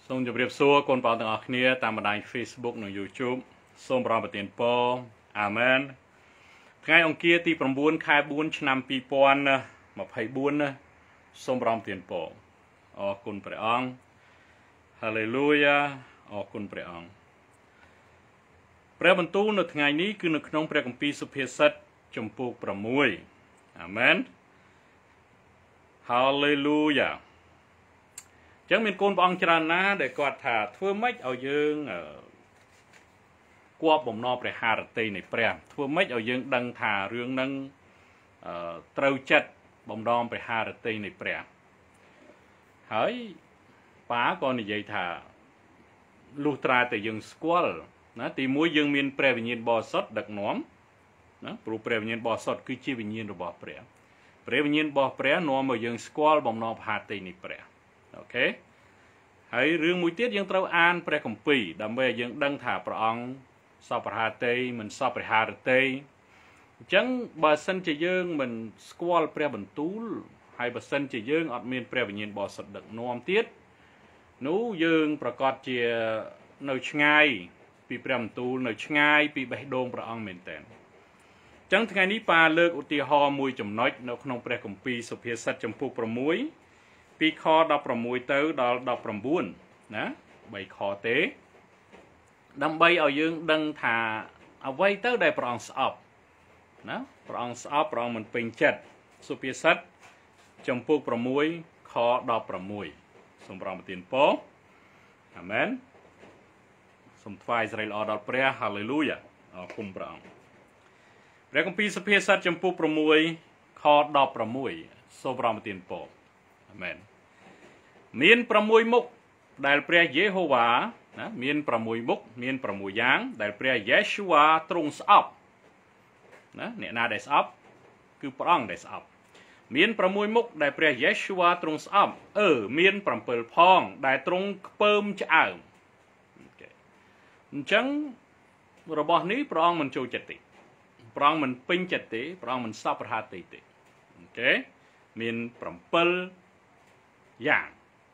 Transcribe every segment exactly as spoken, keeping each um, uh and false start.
សូមជម្រាបសួរកូនបងទាំងអស់គ្នាតាមបណ្ដាញ Facebook និង YouTube សូមប្រំប្រទានពរអាមែនថ្ងៃអង្គារទី9ខែ4ឆ្នាំ2024ណាសូមប្រំប្រទានពរអរគុណព្រះអង្គ Hallelujah អរគុណព្រះអង្គព្រះបន្ទូលនៅថ្ងៃនេះគឺនៅក្នុងព្រះគម្ពីរសុភាសិតចំពោះ6អាមែន Hallelujahចឹងមានកូនព្រះអង្គច្រើនណាស់ដែលគាត់ថាធ្វើម៉េចឲ្យយើងគប់បំណងព្រះハរតីនៃព្រះធ្វើម៉េចឲ្យយើងដឹងថារឿងហ្នឹងត្រូវចិត្តបំណងព្រះハរតីនៃព្រះហើយប៉ាក៏និយាយថាលុះត្រាតែយើងស្គាល់ណាទីមួយយើងមានព្រះវិញ្ញាណបរិសុទ្ធដឹកនាំណាព្រោះព្រះវិញ្ញាណបរិសុទ្ធគឺជាវិញ្ញាណរបស់ព្រះព្រះវិញ្ញាណរបស់ព្រះនាំឲ្យយើងស្គាល់បំណងព្រះハរតីនៃព្រះអូខេហើយរឿងមួយទៀតយើងត្រូវអានព្រះគម្ពីរដើម្បីឲ្យយើងដឹងថាព្រះអង្គសពព្រះハរតីមិនសពព្រះハរតីអញ្ចឹងបើសិនជាយើងមិនស្គាល់ព្រះបន្ទូលហើយបើសិនជាយើងអត់មានព្រះវិញ្ញាណបរិសុទ្ធដឹកនាំទៀតនោះយើងប្រកាសជានៅឆ្ងាយពីព្រះបន្ទូលនៅឆ្ងាយពីបេះដូងព្រះអង្គមែនទែនអញ្ចឹងថ្ងៃនេះប៉ាលើកឧទាហរណ៍មួយចំណុចនៅក្នុងព្រះគម្ពីរសុភាសិតចំពោះ6ពីខដប់ប្រាំមួយទៅដល់ដប់ប្រាំបួនណាបីខទេដើម្បីឲ្យយើងដឹងថាអ្វីទៅដែលព្រះអង្គស្អប់ណាព្រះអង្គស្អប់ព្រះអង្គមិនពេញចិត្តសុភាសិតចំពោះ6ខដប់ប្រាំមួយសូមប្រំប្រទានពរអាមែនសូមថ្វាយសិរីល្អដល់ព្រះ Hallelujah អរគុណព្រះអង្គព្រះគម្ពីរសុភាសិតចំពោះ6ខដប់ប្រាំមួយសូមប្រំប្រទានពរអាមែនមាន6មុខដែលព្រះយេហូវ៉ាណាមាន6មុខមាន6យ៉ាងដែលព្រះយេស៊ូវ៉ាទ្រង់ស្អប់ណាអ្នកណាដែលស្អប់គឺព្រះអង្គដែលស្អប់មាន6មុខដែលព្រះយេស៊ូវ៉ាទ្រង់ស្អប់អឺមាន7ផងដែលទ្រង់ខ្ពើមឆ្អើមអញ្ចឹងរបស់នេះព្រះអង្គមិនចូលចិត្តទេព្រះអង្គមិនពេញចិត្តទេព្រះអង្គមិនសប្បុរសទេទេអូខេមាន7យ៉ាង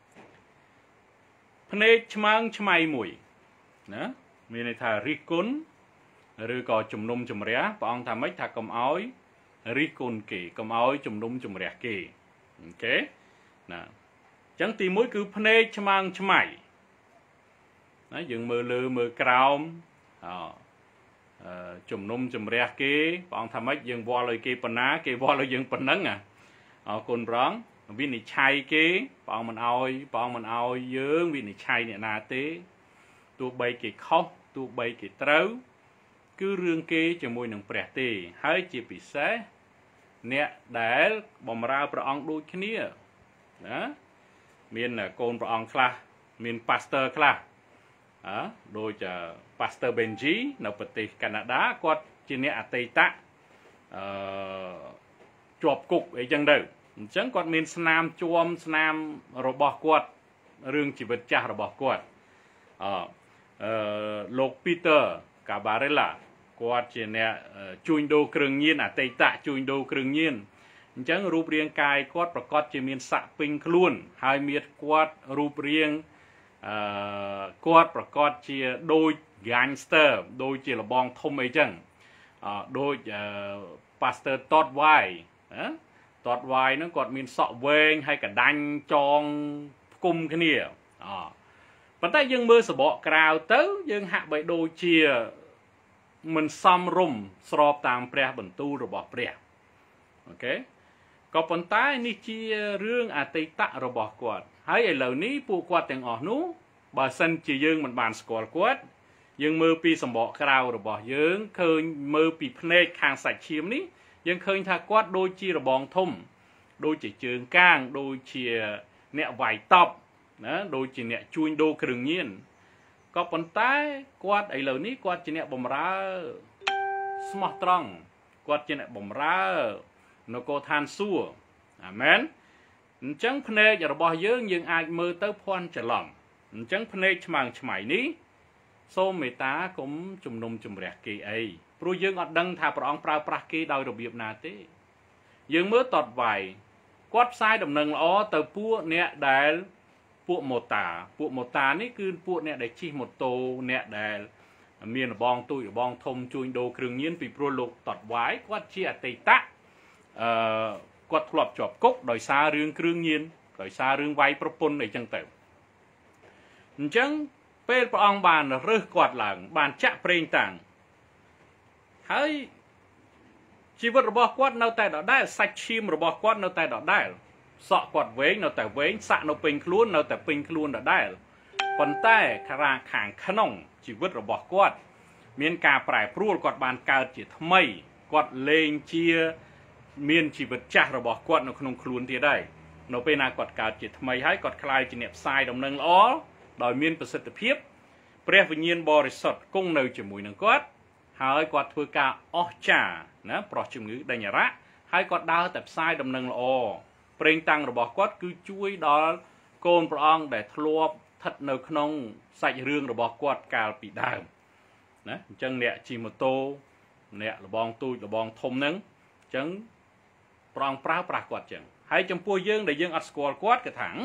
ភ្នែកឆ្មើងឆ្មៃមួយណាមានន័យថារិះគន់ឬក៏ជំនុំជម្រះព្រះអង្គថាម៉េចថាកុំឲ្យរិះគន់គេកុំឲ្យជំនុំជម្រះគេអូខេណាអញ្ចឹងទីមួយគឺភ្នែកឆ្មើងឆ្មៃណាយើងមើលលើមើលក្រោមអជំនុំជម្រះគេព្រះអង្គថាម៉េចយើងវាល់ឲ្យគេប៉ុណ្ណាគេវាល់ឲ្យយើងប៉ុណ្ណឹងអរគុណព្រះអង្គវិនិច្ឆ័យគេព្រះអង្គមិនអោយព្រះអង្គមិនអោយយើងវិនិច្ឆ័យអ្នកណាទេទោះបីគេខុសទោះបីគេត្រូវគឺរឿងគេជាមួយនឹងព្រះទេហើយជាពិសេសអ្នកដែលបម្រើព្រះអង្គដូចគ្នាណាមានកូនព្រះអង្គខ្លះមាន pastor ខ្លះអើដូច pastor Benji នៅប្រទេសកាណាដាគាត់ជាអ្នកអតីតអឺជាប់គុកអីចឹងទៅអញ្ចឹងគាត់មានស្នាមជួមស្នាមរបស់គាត់រឿងជីវិតចាស់របស់គាត់អឺលោក Peter Cabarella គាត់ជាអ្នកជួញដូរគ្រឿងញៀនអតីតជួញដូរគ្រឿងញៀនអញ្ចឹងរូបរាងកាយគាត់ប្រកាសជាមានស័ក្តិពេញខ្លួនហើយមានគាត់រូបរាងអឺគាត់ប្រកាសជាដូច gangster ដូចជាលបងធំអីចឹងអឺដូច Pastor Todd White ណាតតវាយហ្នឹងគាត់មានសក់វែងហើយកដាញ់ចងផ្គុំគ្នាអប៉ុន្តែយើងមើលសបកក្រៅទៅយើងហាក់បីដូចជាមិនសមរម្យស្របតាមព្រះបន្ទូលរបស់ព្រះអូខេក៏ប៉ុន្តែនេះជារឿងអតីតរបស់គាត់ហើយឥឡូវនេះពួកគាត់ទាំងអស់នោះបើសិនជាយើងមិនបានស្គាល់គាត់យើងមើលពីសបកក្រៅរបស់យើងឃើញមើលពីភ្នែកខាងសាច់ឈាមនេះយើងឃើញថាគាត់ដូចជារបងធំដូចជាជើងកាងដូចជាអ្នកវាយតប់ណាដូចជាអ្នកជួញដូរគ្រឿងញៀនក៏ប៉ុន្តែគាត់ឥឡូវនេះគាត់ជាអ្នកបម្រើស្មោះត្រង់គាត់ជាអ្នកបម្រើនគរឋានសួគ៌អាមែនអញ្ចឹងភ្នែករបស់យើងយើងអាចមើលទៅភ័ន្តច្រឡំអញ្ចឹងភ្នែកឆ្មើងឆ្មៃនេះសូមមេត្តាកុំជំនុំជម្រះគេអីព្រោះយើងអត់ដឹងថាព្រះអង្គប្រើប្រាស់គេដោយរបៀបណាទេយើងមើលតតវាយគាត់ផ្សាយដំណឹងល្អទៅពួកអ្នកដែលពួកម៉ូតាពួកម៉ូតានេះគឺពួកអ្នកដែលជិះម៉ូតូអ្នកដែលមានរបងទូចរបងធំជួញដូរគ្រឿងញៀនពីព្រោះលោកតតវាយគាត់ជាអតីតៈអឺគាត់ធ្លាប់ជាប់គុកដោយសាររឿងគ្រឿងញៀនដោយសាររឿងវាយប្រពន្ធអីចឹងទៅអញ្ចឹងពេលព្រះអង្គបានរើសគាត់ឡើងបានចាក់ប្រេងតាំងហើយជីវិតរបស់គាត់នៅតែដដែលសាច់ឈាមរបស់គាត់នៅតែដដែលសក់គាត់វែងនៅតែវែងសាក់នៅពេញខ្លួននៅតែពេញខ្លួនដដែលប៉ុន្តែខាងខាងក្នុងជីវិតរបស់គាត់មានការប្រែប្រួលគាត់បានកើតជាថ្មីគាត់លែងជាមានជីវិតចាស់របស់គាត់នៅក្នុងខ្លួនទៀតដែរនៅពេលណាគាត់កើតជាថ្មីហើយគាត់ក្លាយជាអ្នកផ្សាយដំណឹងល្អដោយមានប្រសិទ្ធភាពព្រះវិញ្ញាណបរិសុទ្ធគង់នៅជាមួយនឹងគាត់ហើយគាត់ធ្វើការអស្ចារ្យណាប្រោះជំងឺដេញអារៈហើយគាត់ដើរតែផ្សាយដំណឹងល្អប្រេងតាំងរបស់គាត់គឺជួយដល់កូនព្រះអង្គដែលធ្លាប់ស្ថិតនៅក្នុងសាច់រឿងរបស់គាត់កាលពីដើមណាអញ្ចឹងអ្នកជិះម៉ូតូអ្នកលបងទូចលបងធំហ្នឹងអញ្ចឹងព្រះអង្គប្រើប្រាស់គាត់អញ្ចឹងហើយចំពោះយើងដែលយើងអត់ស្គាល់គាត់គេថា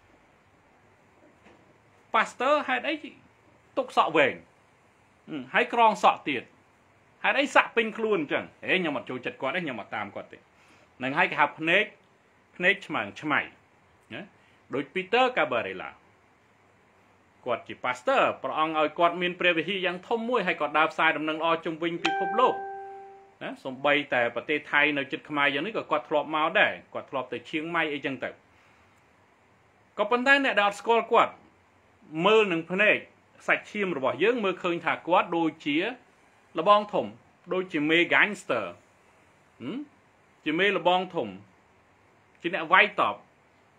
ប៉ាស្ទ័រហេតុអីទុកសក់វែងហើយក្រងសក់ទៀតហេតុអីសាក់ពេញខ្លួនអញ្ចឹងហេខ្ញុំអត់ចូលចិត្តគាត់ទេខ្ញុំអត់តាមគាត់ទេនឹងហើយគេហៅភ្នែកភ្នែកឆ្មាំងឆ្មៃណាដូច Peter Gabarela គាត់ជាប៉ាស្ទ័រព្រះអង្គឲ្យគាត់មានព្រះវិហារយ៉ាងធំមួយហើយគាត់ដើរផ្សាយដំណឹងល្អជុំវិញពិភពលោកណាសំបីតែប្រទេសថៃនៅជិតខ្មែរយ៉ាងនេះក៏គាត់ធ្លាប់មកដែរគាត់ធ្លាប់ទៅឈៀងម៉ៃអីចឹងទៅក៏ប៉ុន្តែអ្នកដែលអត់ស្គាល់គាត់មើលនឹងភ្នែកសាច់ឈាមរបស់យើងមើលឃើញថាគាត់ដូចជាលបងធំដូចជាមេ gangster ជាមេលបងធំជាអ្នកវាយតប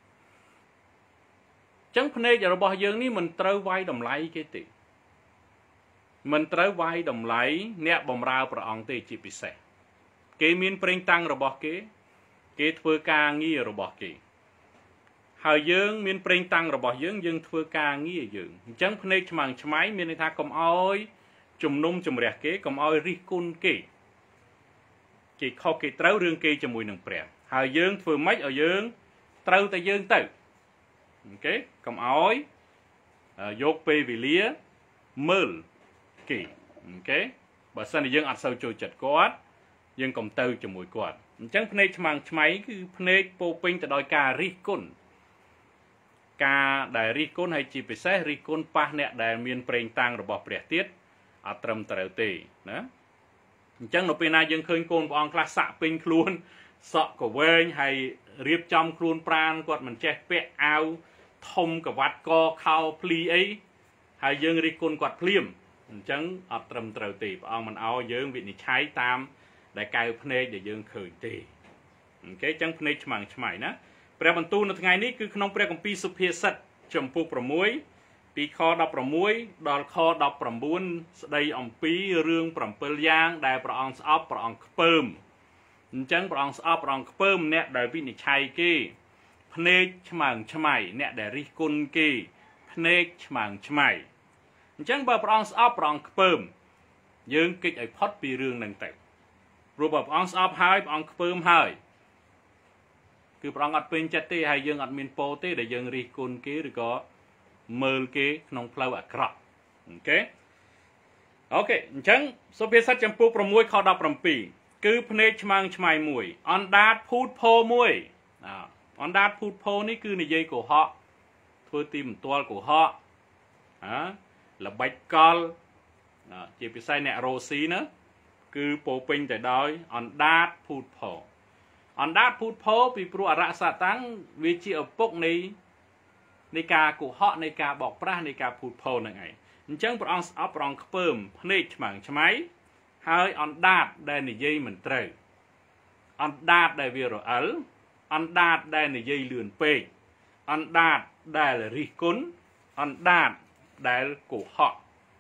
ចឹងភ្នែករបស់យើងនេះមិនត្រូវវាយតម្លៃគេទេមិនត្រូវវាយតម្លៃអ្នកបម្រើព្រះអង្គទេជាពិសេសគេមានប្រេងតាំងរបស់គេគេធ្វើការងាររបស់គេហើយយើងមានប្រេងតាំងរបស់យើងយើងធ្វើការងារយើងអញ្ចឹងភ្នែកឆ្មាំងឆ្មៃមានន័យថាកុំអោយជំនុំជម្រះគេកុំអោយរិះគន់គេគេខុសគេត្រូវរឿងគេជាមួយនឹងព្រះហើយយើងធ្វើម៉េចឲ្យយើងត្រូវតែយើងទៅអូខេកុំអោយយកពេលវេលាមើលគេអូខេបើសិនជាយើងអត់សូវចូលចិត្តគាត់យើងកុំទៅជាមួយគាត់អញ្ចឹងភ្នែកឆ្មាំងឆ្មៃគឺភ្នែកពោពេញទៅដោយការរិះគន់ការដែលរិះគន់ហើយជាពិសេសរិះគន់ប៉ះអ្នកដែលមានប្រេងតាំងរបស់ព្រះទៀតអត់ត្រឹមត្រូវទេណាអញ្ចឹងនៅពេលណាយើងឃើញកូនព្រះអង្គខ្លះសាក់ពេញខ្លួនសក់ក៏វែងហើយរៀបចំខ្លួនប្រាណគាត់មិនចេះពាក់អាវធំកវ៉ាត់កខោភ្លីអីហើយយើងរិះគន់គាត់ភ្លាមអញ្ចឹងអត់ត្រឹមត្រូវទេព្រះអង្គមិនអោយយើងវិនិច្ឆ័យតាមដែលកៅភ្នែកដែលយើងឃើញទេអូខេអញ្ចឹងភ្នែកឆ្មាំងឆ្មៃណាព្រះបន្ទូលនៅថ្ងៃនេះគឺក្នុងព្រះគម្ពីរសុភាសិតចំពុក6ពីខដប់ប្រាំមួយដល់ខដប់ប្រាំបួនស្ដីអំពីរឿងប្រាំពីរយ៉ាងដែលព្រះអង្គស្អប់ព្រះអង្គខ្ពើមអញ្ចឹងព្រះអង្គស្អប់ព្រះអង្គខ្ពើមអ្នកដែលវិនិច្ឆ័យគេភ្នែកឆ្មាំងឆ្មៃអ្នកដែលរិះគន់គេភ្នែកឆ្មាំងឆ្មៃអញ្ចឹងបើព្រះអង្គស្អប់ព្រះអង្គខ្ពើមយើងគេចឲ្យផុតពីរឿងហ្នឹងទៅព្រោះបើព្រះអង្គស្អប់ហើយព្រះអង្គខ្ពើមហើយគឺព្រះអង្គអត់ពេញចិត្តទេហើយយើងអត់មានពោទេដែលយើងរិះគន់គេឬក៏មើលគេក្នុងផ្លូវអាក្រក់អូខេអូខេអញ្ចឹងសុភាសិតចំពោះ6ខដប់ប្រាំពីរគឺភ្នែកឆ្មាំងឆ្មៃមួយអណ្ដាតភូតភោមួយអណ្ដាតភូតភោនេះគឺនិយាយកុហកធ្វើទីមន្ទាល់កុហកអាល្បិចកលជាពិសេសអ្នករ៉ូស៊ីណាគឺពោពេញទៅដោយអណ្ដាតភូតភោអណ្ដាតភូតភោពីព្រោះអរៈសតាំងវាជាឪពុកនៃនៃការកុហកនៃការបោកប្រាស់នៃការភូតភោនឹងឯងអញ្ចឹងព្រះអង្គស្អប់ព្រះអង្គខ្ពើមភ្នែកឆ្មាំងឆ្មៃហើយអណ្ដាតដែលនិយាយមិនត្រូវអណ្ដាតដែលវារអិលអណ្ដាតដែលនិយាយលឿនពេកអណ្ដាតដែលរិះគន់អណ្ដាតដែលកុហក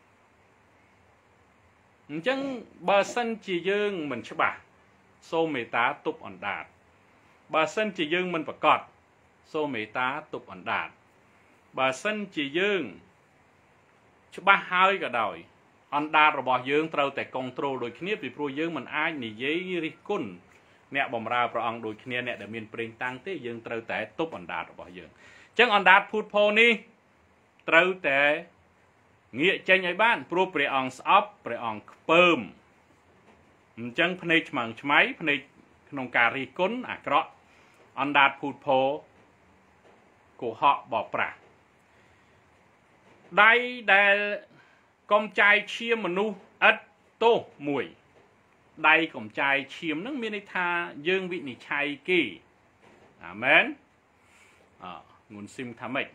អញ្ចឹងបើសិនជាយើងមិនច្បាស់សូមមេត្តាទប់អណ្ដាតបើសិនជាយើងមិនប្រកបសូមមេត្តាទប់អណ្ដាតបើសិនជាយើងច្បាស់ហើយក៏ដោយអណ្ដាតរបស់យើងត្រូវតែគង់ត្រូលដូចគ្នាពីព្រោះយើងមិនអាចនិយាយរិះគន់អ្នកបម្រើព្រះអង្គដូចគ្នាអ្នកដែលមានប្រេងតាំងទេយើងត្រូវតែទប់អណ្ដាតរបស់យើងចឹងអណ្ដាតភូតផោនេះត្រូវតែងាកចេញឲ្យបានព្រោះព្រះអង្គស្អប់ព្រះអង្គខ្ពើមអញ្ចឹងភ្នែកឆ្មាំងឆ្មៃភ្នែកក្នុងការរិះគន់អាក្រក់អណ្ដាតភូតផោកុហកបបប្រាស់ដៃដែលកុំចាយឈាមមនុស្សឥតទោសមួយដៃកុំចាយឈាមនឹងមានន័យថាយើងវិនិច្ឆ័យគេអាមែនអងុនស៊ីមថាម៉េច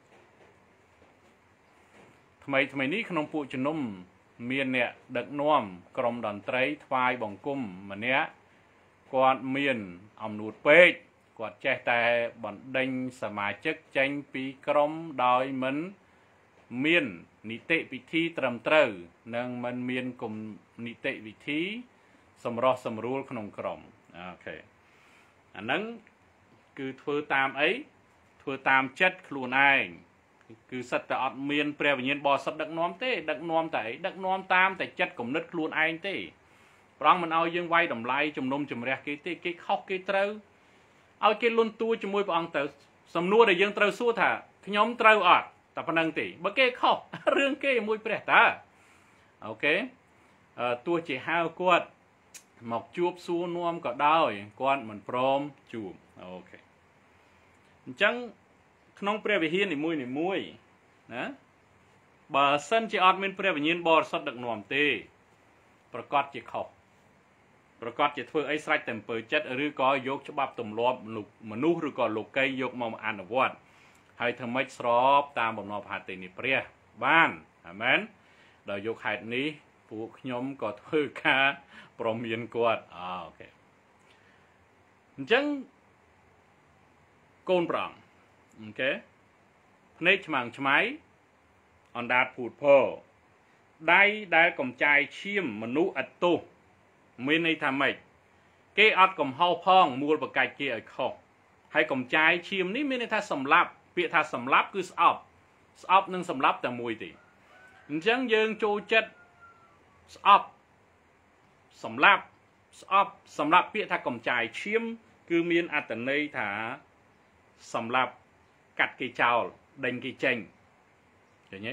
ថ្មីថ្មីនេះក្នុងពួកជំនុំមានអ្នកដឹកនាំក្រុមតន្ត្រីថ្វាយបង្គំម្នាក់គាត់មានអំនួតពេកគាត់ចេះតែបណ្ដេញសមាជិកចេញពីក្រុមដោយមិនមាននីតិវិធីត្រឹមត្រូវនិងមិនមានគំនីតិវិធីសម្រោះសម្រួលក្នុងក្រុមអូខេអាហ្នឹងគឺធ្វើតាមអីធ្វើតាមចិត្តខ្លួនឯងគឺសិតតែអត់មានព្រះវិញ្ញាណបរិសុទ្ធដឹកនាំទេដឹកនាំតែដឹកនាំតាមតែចិត្តគំនិតខ្លួនឯងទេព្រះអង្គមិនឲ្យយើងវាយតម្លៃជំនុំជម្រះគេទេគេខុសគេត្រូវឲ្យគេលន់តួជាមួយព្រះអង្គទៅសំណួរដែលយើងត្រូវសួរថាខ្ញុំត្រូវអត់តែប៉ុណ្្នឹងទេបើគេខុសរឿងគេមួយព្រះតាអូខេទោះជាហៅគាត់មកជួបសួរនាំក៏ដោយគាត់មិនព្រមជួបអូខេអញ្ចឹងក្នុងព្រះវិហារនីមួយនីមួយណាបើសិនជាអត់មានព្រះវិញ្ញាណបរិសុទ្ធដឹកនាំទេប្រកាសជាខុសប្រកាសជាធ្វើអីស្រេចតែអំពើចិត្តឬក៏យកច្បាប់ទម្លាប់មនុស្សឬក៏លោកីយកមកអនុវត្តហើយធ្វើម៉េចស្របតាមបំណងហត្ថនៃព្រះបានអាមែនដល់យកហេតុនេះពួកខ្ញុំក៏ធ្វើការប្រមានគាត់អូខេអញ្ចឹងកូនប្រងអូខេភ្នែកឆ្មាំងឆ្មៃអណ្ដាតភូតផោដៃដែលកំចាយឈាមមនុស្សឥតទោសមានន័យថាម៉េចគេអត់កំហុសផងមូលបកាច់គេឲ្យខុសហើយកំចាយឈាមនេះមានន័យថាសម្លាប់ពាក្យថាសម្លាប់គឺស្អប់ស្អប់និងសម្លាប់តែមួយទេអញ្ចឹងយើងចូលចិត្តស្អប់សម្លាប់ស្អប់សម្លាប់ពាក្យថាកំចាយឈាមគឺមានអត្ថន័យថាសម្លាប់កាត់គេចោលដេញគេចេញឃើញទេ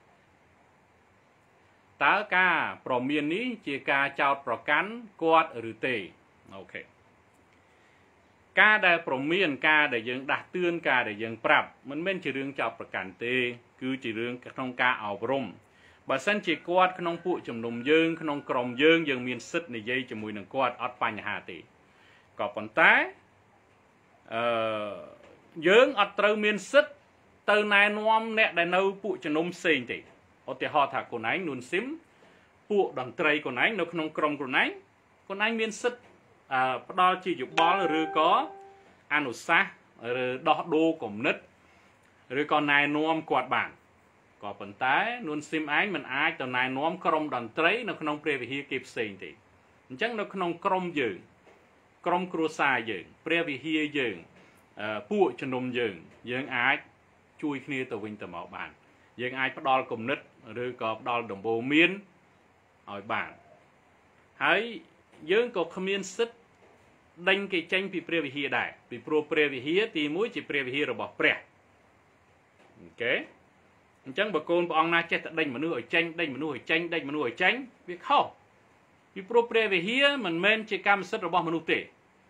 តើការប្រមាននេះជាការចោទប្រកាន់គាត់ឬទេអូខេការដែលប្រមានការដែលយើងដាស់តឿនការដែលយើងប្រាប់មិនមែនជារឿងចោទប្រកាន់ទេគឺជារឿងក្នុងការអប់រំបើសិនជាគាត់ក្នុងពួកជំនុំយើងក្នុងក្រុមយើងយើងមានសិទ្ធិនិយាយជាមួយនឹងគាត់អត់បញ្ហាទេក៏ប៉ុន្តែអឺយើងអត់ត្រូវមានសិទ្ធិទៅណែនាំអ្នកដែលនៅពួកជំនុំផ្សេងទេឧទាហរណ៍ថាខ្លួនឯងនួនស៊ីមពួកតន្ត្រីខ្លួនឯងនៅក្នុងក្រុមខ្លួនឯងខ្លួនឯងមានសិទ្ធិផ្ដល់ជាយោបល់ឬក៏អនុសាសន៍ឬដោះដូរគំនិតឬក៏ណែនាំគាត់បានក៏ប៉ុន្តែនួនស៊ីមឯងមិនអាចទៅណែនាំក្រុមតន្ត្រីនៅក្នុងព្រះវិហារគេផ្សេងទេអញ្ចឹងនៅក្នុងក្រុមយើងក្រុមគ្រួសារយើងព្រះវិហារយើងពួកជំនុំយើងយើងអាចជួយគ្នាទៅវិញទៅមកបានយើងអាចផ្ដល់គំនិតឬក៏ផ្ដល់ដំបូន្មានឲ្យបានហើយយើងក៏គ្មានសិទ្ធិដេញគេចេញពីព្រះវិហារដែរពីព្រោះព្រះវិហារទីមួយជាព្រះវិហាររបស់ព្រះអូខេអញ្ចឹងបើកូនព្រះអង្គណាចេះតែដេញមនុស្សឲ្យចេញដេញមនុស្សឲ្យចេញដេញមនុស្សឲ្យចេញវាខុសពីព្រោះព្រះវិហារមិនមែនជាកម្មសិទ្ធិរបស់មនុស្សទេ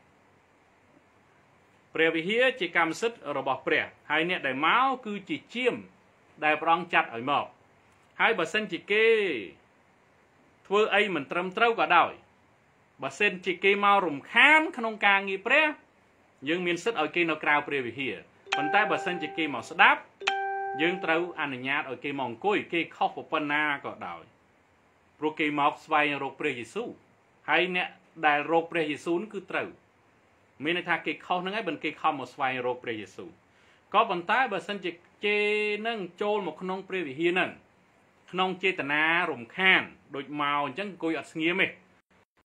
ព្រះវិហារជាកម្មសិទ្ធិរបស់ព្រះហើយអ្នកដែលមកគឺជាជាមដែលព្រះអង្គចាត់ឲ្យមកហើយបើសិនជាគេធ្វើអីមិនត្រឹមត្រូវក៏ដោយបើសិនជាគេមករំខានក្នុងការងារព្រះយើងមានសិទ្ធិឲ្យគេនៅក្រៅព្រះវិហារប៉ុន្តែបើសិនជាគេមកស្ដាប់យើងត្រូវអនុញ្ញាតឲ្យគេមកអង្គុយគេខុសប៉ុណ្ណាក៏ដោយព្រោះគេមកស្វែងរកព្រះយេស៊ូវហើយអ្នកដែលរកព្រះយេស៊ូវគឺត្រូវមានន័យថាគេខុសហ្នឹងហើយបើគេខំមកស្វែងរកព្រះយេស៊ូវក៏ប៉ុន្តែបើសិនជាគេនឹងចូលមកក្នុងព្រះវិហារហ្នឹងក្នុងចេតនារំខានដូចមកអញ្ចឹងអង្គុយអត់ស្ងៀមទេ